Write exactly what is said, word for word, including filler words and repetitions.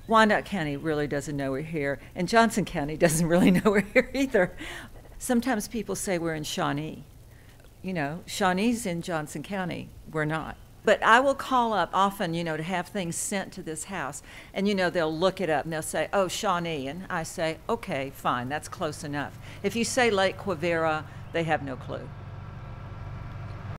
Wyandotte County really doesn't know we're here, and Johnson County doesn't really know we're here either. Sometimes people say we're in Shawnee. You know, Shawnee's in Johnson County. We're not. But I will call up often, you know, to have things sent to this house. And, you know, they'll look it up and they'll say, oh, Shawnee. And I say, okay, fine, that's close enough. If you say Lake Quivira, they have no clue.